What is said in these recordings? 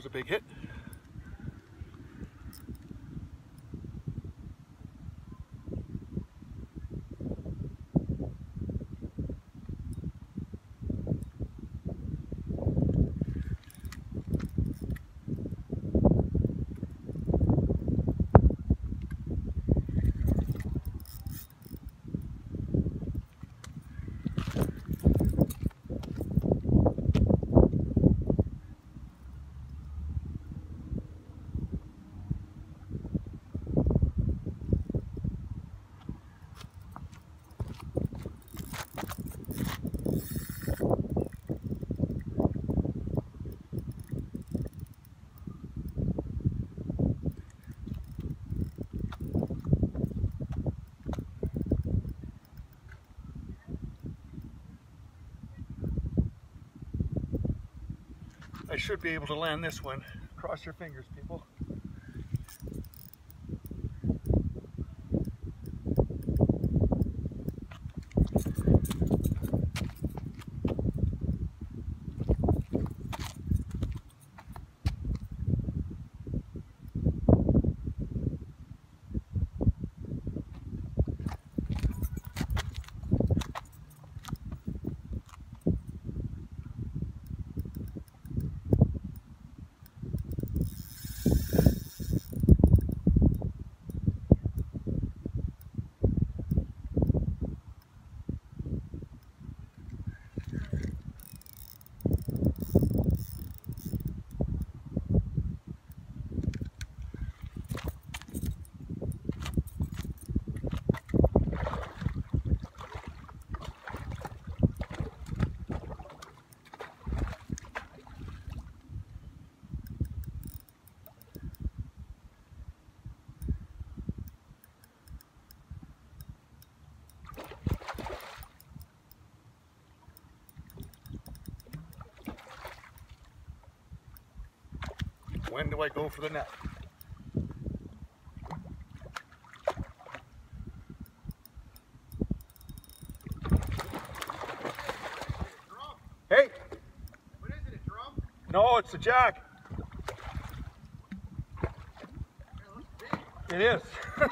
a big hit. I should be able to land this one. Cross your fingers, people. When do I go for the net? Drum. Hey! What is it, a drum? No, it's a jack. It looks big. It is.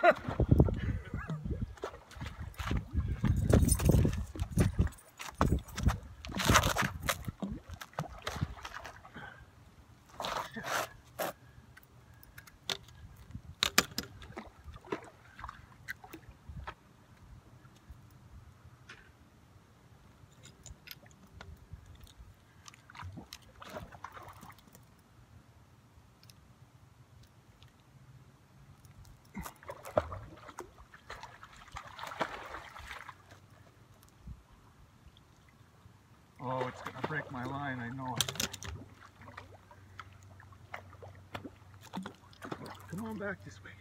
Oh, it's gonna break my line, I know it. Come on back this way.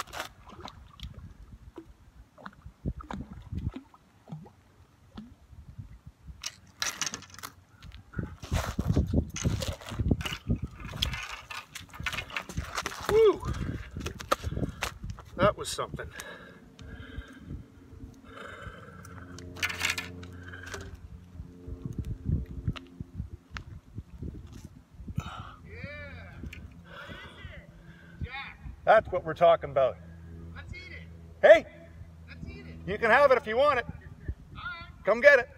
Woo! That was something. That's what we're talking about. Let's eat it. Hey, Let's eat it. you can have it if you want it. All right. Come get it.